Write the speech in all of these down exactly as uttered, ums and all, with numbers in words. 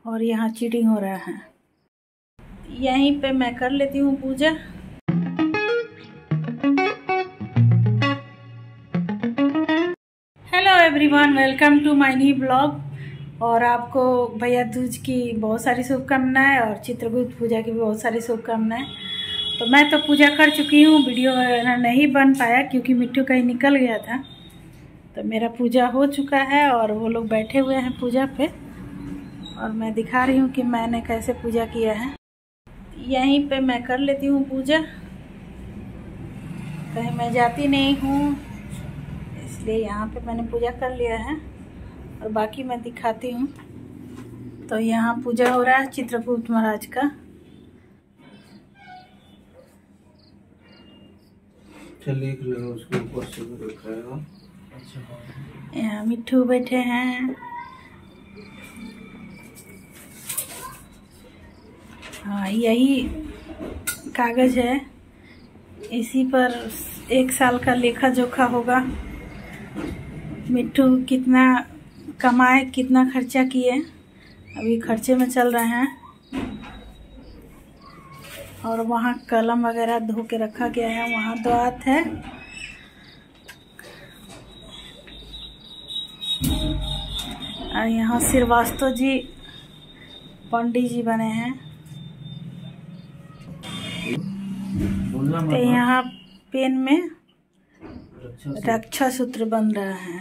और यहाँ चीटिंग हो रहा है। यहीं पे मैं कर लेती हूँ पूजा। Hello everyone, welcome to my new blog. और आपको भैया दूज की बहुत सारी शुभकामनाएं और चित्रगुप्त पूजा की भी बहुत सारी शुभकामनाएं। तो मैं तो पूजा कर चुकी हूँ, वीडियो वगैरह नहीं बन पाया क्योंकि मिट्टू कहीं निकल गया था। तो मेरा पूजा हो चुका है और वो लोग बैठे हुए हैं पूजा पे, और मैं दिखा रही हूँ कि मैंने कैसे पूजा किया है। यहीं पे मैं कर लेती हूँ पूजा, कहीं मैं जाती नहीं हूँ, इसलिए यहाँ पे मैंने पूजा कर लिया है और बाकी मैं दिखाती हूँ। तो यहाँ पूजा हो रहा है चित्रगुप्त महाराज का। उसके ऊपर से रखा यहाँ मिट्टू बैठे हैं। हाँ, यही कागज है, इसी पर एक साल का लेखा जोखा होगा। मिट्टू कितना कमाए, कितना खर्चा किए, अभी खर्चे में चल रहे हैं। और वहाँ कलम वगैरह धो के रखा गया है, वहाँ द्वात है। और यहाँ श्रीवास्तव जी पंडित जी बने हैं। तो यहाँ पेन में रक्षा सूत्र बन रहा है।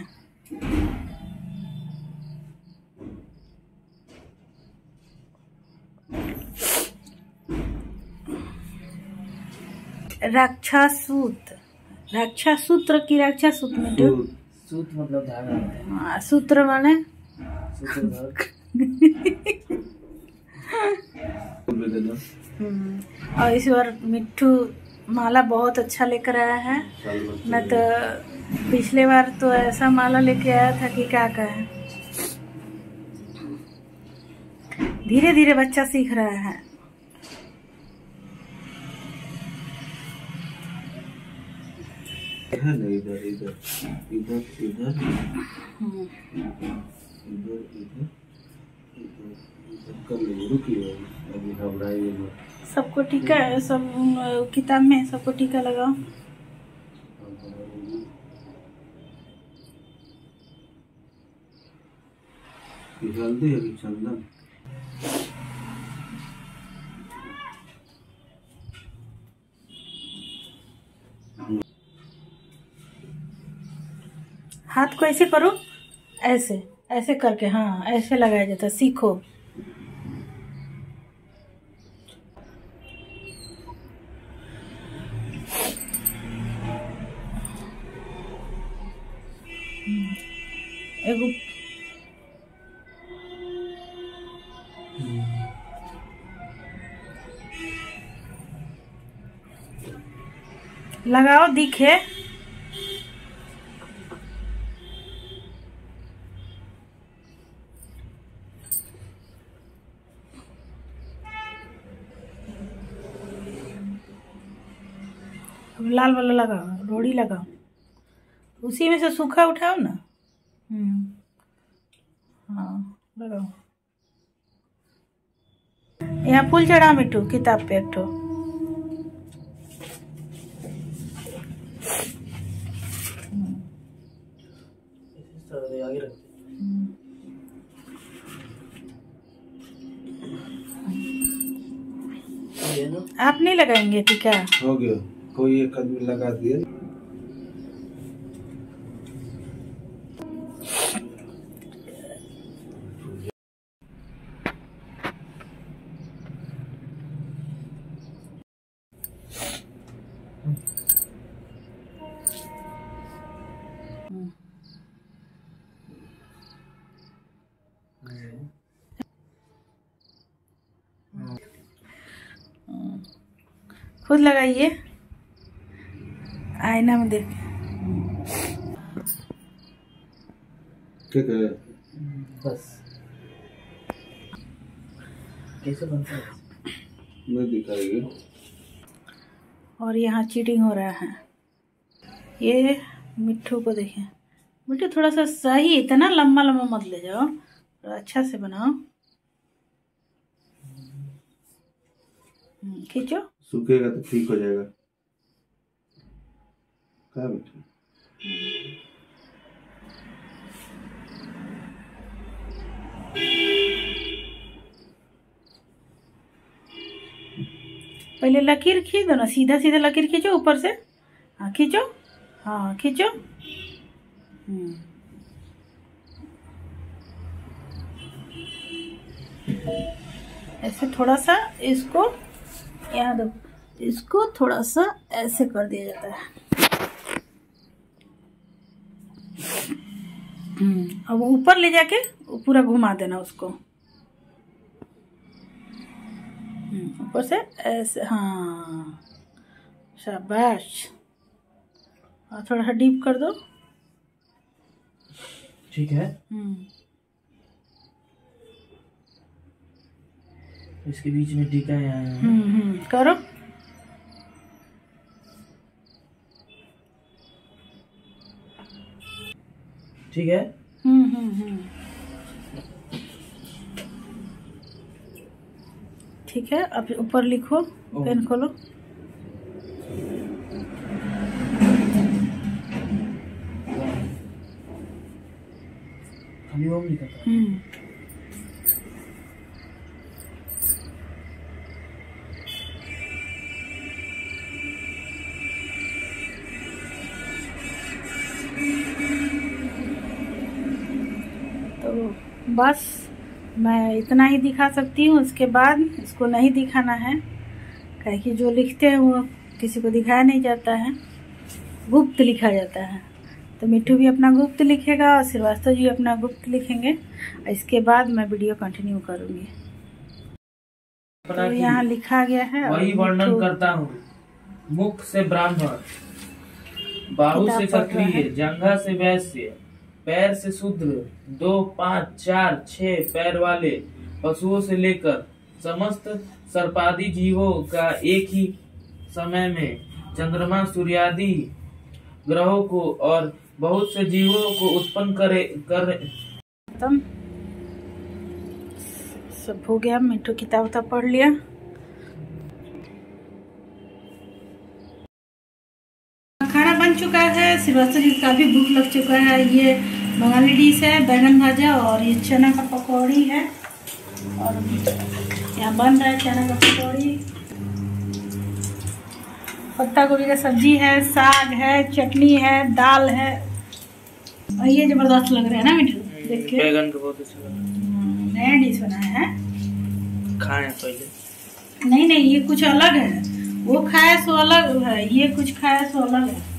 रक्षा सूत्र, रक्षा सूत्र की रक्षा सूत्र में सूत्र मतलब धागा। हाँ, सूत्र माने और इस बार मिट्टू माला बहुत अच्छा लेकर आया है। मैं तो पिछले बार तो ऐसा माला लेके आया था कि क्या कहें। धीरे धीरे बच्चा सीख रहा है। इधर इधर इधर इधर इधर इधर सबको टीका, सब किताब में सबको टीका लगाओ। हल्दी है कि चंदन? हाथ को ऐसे करो, ऐसे ऐसे करके, हाँ ऐसे लगाया जाता, सीखो। एगो लगाओ दिखे। लाल वाला लगाओ, रोड़ी लगाओ, उसी में से सूखा उठाओ ना। हम्म, हाँ लगाओ। यहाँ फूल चढ़ा मिट्टू किताब पे एक ठो। आप नहीं लगाएंगे टीका? हो गया, कोई एक आदमी लगा दिया। खुद लगाइए, आईना में देख। ठीक है, बस कैसे बनता है मैं दिखाएगी। और यहाँ चीटिंग हो रहा है। ये मिट्टू को देखें, मिट्टू थोड़ा सा सही, इतना लंबा लंबा मत ले जाओ, अच्छा से बनाओ। खींचो। सूखेगा तो ठीक हो जाएगा। क्या बेटा? पहले लकीर खींच दो ना, सीधा सीधा लकीर खींचो ऊपर से। हाँ खींचो, हाँ खींचो। ऐसे थोड़ा सा इसको यहाँ दो, इसको थोड़ा सा ऐसे कर दिया जाता है। अब ऊपर ले जाके पूरा घुमा देना उसको ऊपर से ऐसे। हाँ शाबाश। और थोड़ा सा डीप कर दो। ठीक है। हम्म इसके बीच में टीका है। हम्म हम्म करो। ठीक है। हम्म हम्म हम्म ठीक है। अब ऊपर लिखो, पेन खोलो। हरिओम लिखा था। हम्म तो बस मैं इतना ही दिखा सकती हूँ। उसके बाद इसको नहीं दिखाना है, कहे कि जो लिखते हैं वो किसी को दिखाया नहीं जाता है, गुप्त लिखा जाता है। तो मिट्टू भी अपना गुप्त लिखेगा और श्रीवास्तव जी अपना गुप्त लिखेंगे। इसके बाद मैं वीडियो कंटिन्यू करूँगी। तो यहाँ लिखा गया है, वही वर्णन करता हूँ। मुख से ब्राह्मण, बाहु से क्षत्रिय, जंघा से वैश्य, पैर से शूद्र, दो पाँच चार छह पैर वाले पशुओं से लेकर समस्त सर्पादि जीवों का एक ही समय में चंद्रमा सूर्यादि ग्रहों को और बहुत से जीवों को उत्पन्न करे कर खत्म। सब हो गया। मिट्टू किताब उताब पढ़ लिया। खाना बन चुका है। श्रीवास्तव जी का भी भूख लग चुका है। ये बंगाली डिश है, बैगन भाजा और ये चना का पकौड़ी है। और यहाँ बन रहा है चना का पकौड़ी, पत्ता गोभी का सब्जी है, साग है, चटनी है, दाल है। और ये जबरदस्त लग रहा है ना मिट्टू, देख के। बैगन का बहुत अच्छा लगा। नया डिश बनाया है, खाए पहले। नहीं नहीं ये कुछ अलग है। वो खाया सो अलग है, ये कुछ खाया सो अलग है।